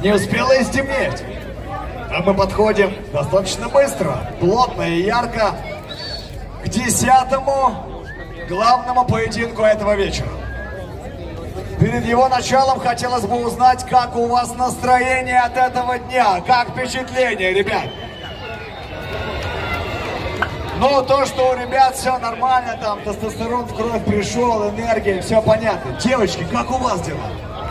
Не успело и стемнеть. А мы подходим достаточно быстро, плотно и ярко к 10-му главному поединку этого вечера. Перед его началом хотелось бы узнать, как у вас настроение от этого дня, как впечатление, ребят. Ну, то, что у ребят все нормально, там тестостерон в кровь пришел, энергия, все понятно. Девочки, как у вас дела?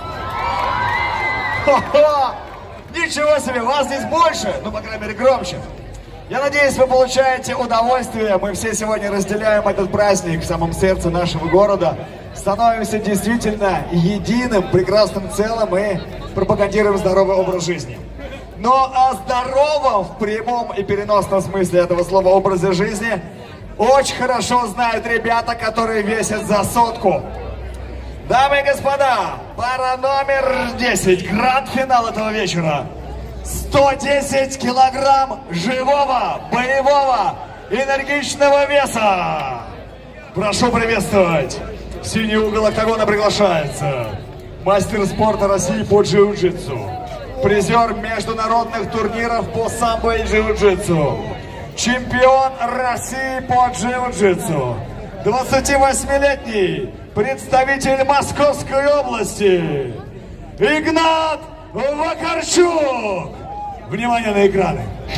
Хо-хо! Ничего себе, вас здесь больше, ну, по крайней мере, громче. Я надеюсь, вы получаете удовольствие. Мы все сегодня разделяем этот праздник в самом сердце нашего города. Становимся действительно единым, прекрасным целым и пропагандируем здоровый образ жизни. Но о здоровом в прямом и переносном смысле этого слова образе жизни очень хорошо знают ребята, которые весят за 100. Дамы и господа, пара номер 10, гранд-финал этого вечера. 110 килограмм живого, боевого, энергичного веса. Прошу приветствовать. В синий угол октагона приглашается мастер спорта России по джиу-джитсу, призер международных турниров по самбо и джиу-джитсу, чемпион России по джиу-джитсу, 28-летний представитель Московской области Игнат Вакарчук. Внимание на экраны.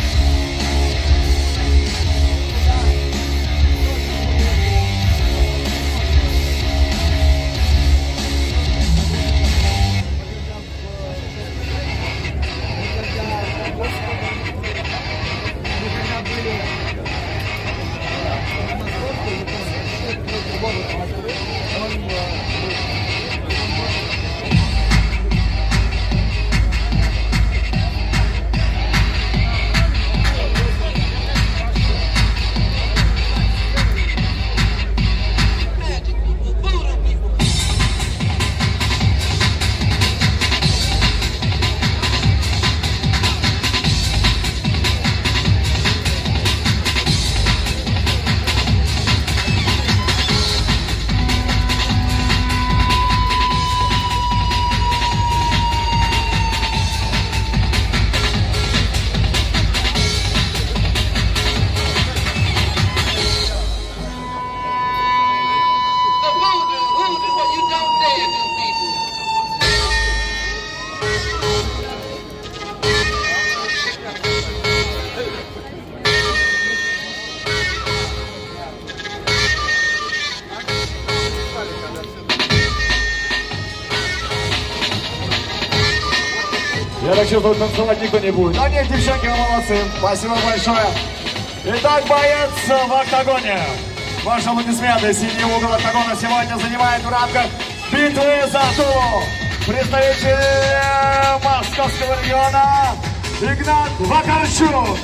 Я так чувствую, танцевать никто не будет. Но нет, девчонки, вы молодцы. Спасибо большое. Итак, боец в октагоне. Ваши аплодисменты. Синий угол октагона сегодня занимает в рамках битвы за Тулу представитель Московского региона Игнат Вакарчук.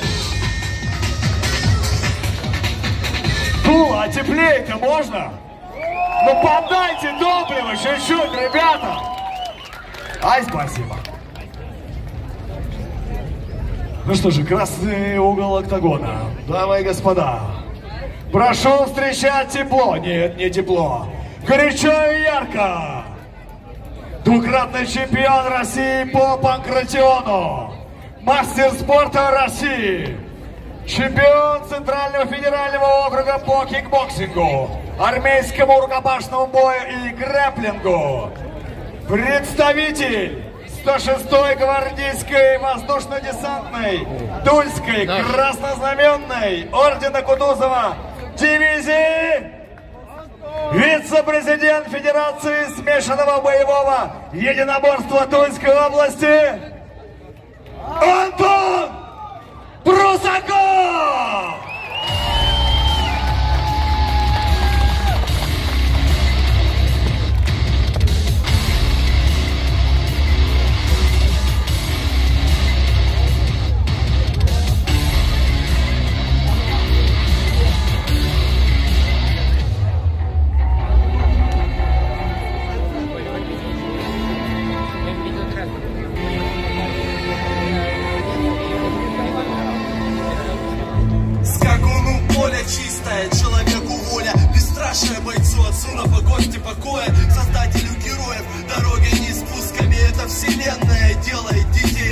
Тула, а теплее-то можно? Ну подайте топливо чуть-чуть, ребята. Ай, спасибо. Ну что же, красный угол октагона. Дамы и господа, прошу встречать тепло. Нет, не тепло. Горячо и ярко. Двукратный чемпион России по панкратиону. Мастер спорта России. Чемпион Центрального федерального округа по кикбоксингу, армейскому рукопашному бою и грэпплингу. Представитель 106-й гвардейской воздушно-десантной Тульской краснознаменной ордена Кутузова дивизии, вице-президент Федерации смешанного боевого единоборства Тульской области Антон Прусаков! Чистая человеку воля, бесстрашие бойцу, отцу на погосте покоя, создателю героев, дороги не спусками, это вселенная делает детей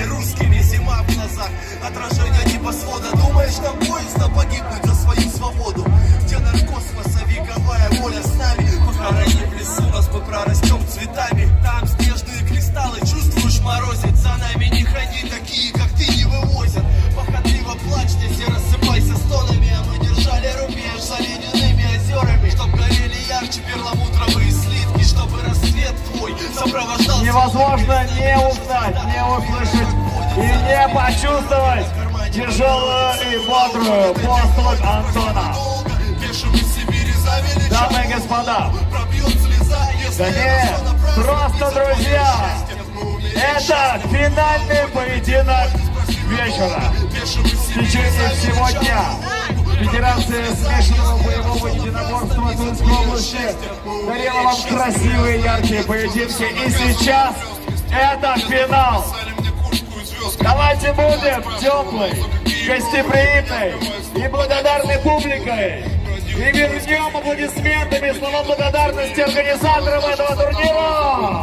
воля с нами. Похороним в лесу, нас мы прорастем цветами. Там снежные кристаллы, чувствуешь, морозит. За нами не ходи, такие как ты не вывозят. Похотливо плачь, не рассыпайся стонами. А мы держали рубеж за ледяными озерами, чтоб горели ярче перламутровые слитки, чтобы рассвет твой сопровождал. Невозможно не узнать, не услышать и не почувствовать тяжелую и бодрую поступь Антона. Дамы и господа, да нет, просто друзья, это финальный поединок вечера. В течение всего дня Федерация смешанного боевого единоборства Тульской области дарила вам красивые яркие поединки. И сейчас это финал. Давайте будем теплой, гостеприимной и благодарной публикой. И вернем аплодисментами слова благодарности организаторам этого турнира.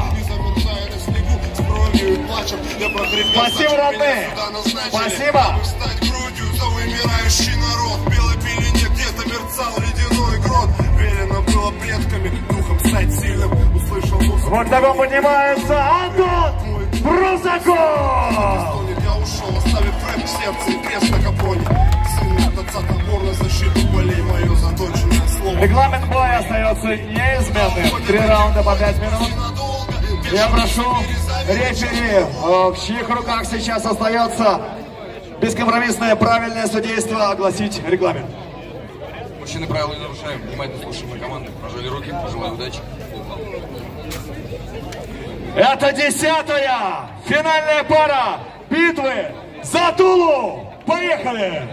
Спасибо, родные. Спасибо. Вымирающий народ, в белой пелене где-то мерцал ледяной грот. Велено было предками духом стать сильным. Услышал музыку. Вот такой поднимается Антон Брусаков. Я ушел, оставив рэп в сердце и крест на капроне. Сын от отца топор на защиту болей, мое заточенное слово. Регламент боя остается неизменным. 3 раунда по 5 минут. Я прошу рефери, в чьих руках сейчас остается бескомпромиссное правильное судейство, огласить регламент. Мужчины, правила не нарушаем. Внимательно слушаем на команду. Пожали руки, пожелаю удачи. Это 10-я финальная пара битвы за Тулу. Поехали!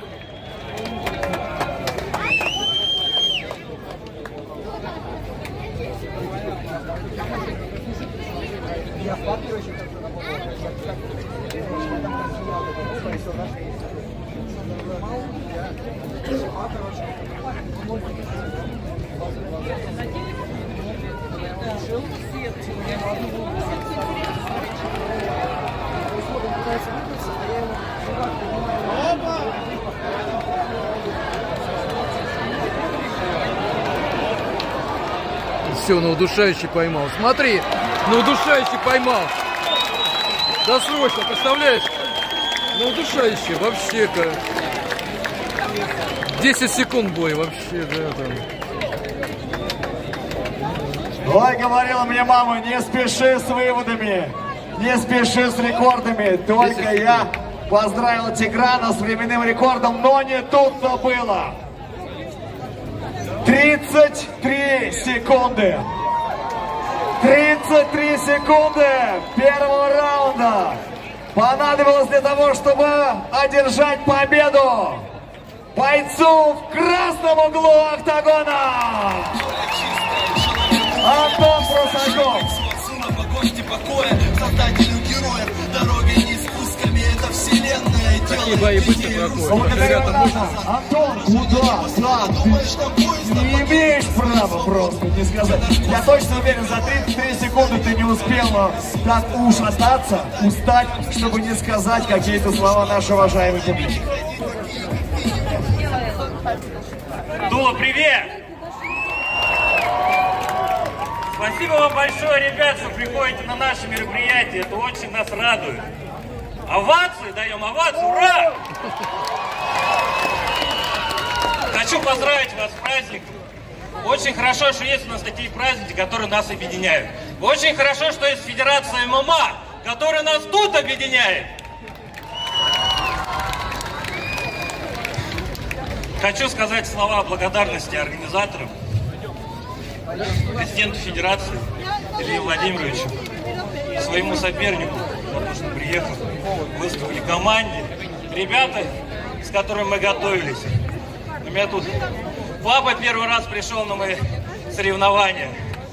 Все, на удушающий поймал. Смотри, на удушающий поймал. Досрочно, представляешь? На удушающий вообще-то. 10 секунд бой вообще, да, там. Ой, говорила мне мама, не спеши с выводами, не спеши с рекордами. Только я поздравил Тиграна с временным рекордом, но не тут-то было. 33 секунды. 33 секунды первого раунда понадобилось для того, чтобы одержать победу бойцу в красном углу октагона. Антон Брусаков. Такие бои быстро проходят. Ребята, можно... Антон, куда? Да, ты не имеешь права просто не сказать. Я точно уверен, за 33 секунды ты не успел так ушататься, устать, чтобы не сказать какие-то слова нашей уважаемой публики. Тула, привет! Спасибо вам большое, ребят, что приходите на наши мероприятия. Это очень нас радует. Овации даем, овацию, ура! Хочу поздравить вас с праздником. Очень хорошо, что есть у нас такие праздники, которые нас объединяют. Очень хорошо, что есть Федерация ММА, которая нас тут объединяет. Хочу сказать слова благодарности организаторам, президенту Федерации Илью Владимировичу, своему сопернику, потому что приехал, выступили команде, ребята, с которыми мы готовились. У меня тут папа первый раз пришел на мои соревнования.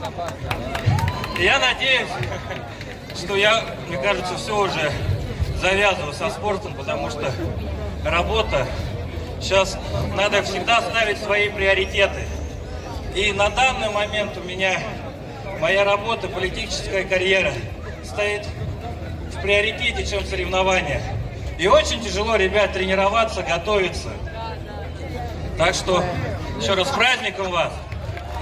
И я надеюсь, что мне кажется, все уже завязываю со спортом, потому что работа, сейчас надо всегда ставить свои приоритеты. И на данный момент у меня моя работа, политическая карьера стоит в приоритете, чем соревнования. И очень тяжело, ребят, тренироваться, готовиться. Так что еще раз с праздником вас.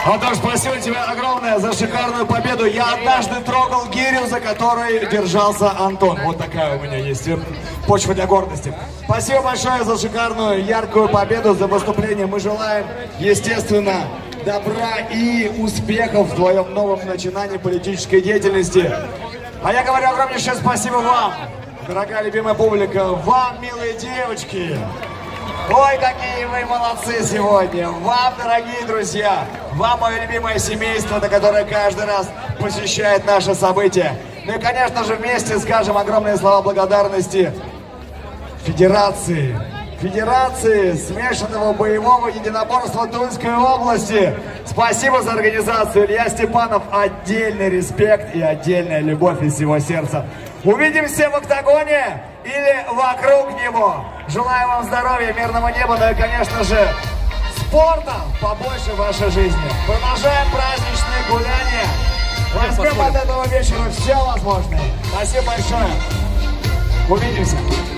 Антон, спасибо тебе огромное за шикарную победу. Я однажды трогал гирю, за которой держался Антон. Вот такая у меня есть почва для гордости. Спасибо большое за шикарную, яркую победу, за выступление. Мы желаем, естественно, добра и успехов в твоем новом начинании политической деятельности. А я говорю огромнейшее спасибо вам, дорогая любимая публика, вам, милые девочки. Ой, какие вы молодцы сегодня! Вам, дорогие друзья! Вам, мое любимое семейство, на которое каждый раз посещает наше событие. Ну и, конечно же, вместе скажем огромные слова благодарности Федерации смешанного боевого единоборства Тульской области. Спасибо за организацию. Илья Степанов, отдельный респект и отдельная любовь из всего сердца. Увидимся в октагоне или вокруг него. Желаю вам здоровья, мирного неба, ну и, конечно же, спорта побольше в вашей жизни. Продолжаем праздничные гуляния. Возьмем от этого вечера все возможное. Спасибо большое. Увидимся.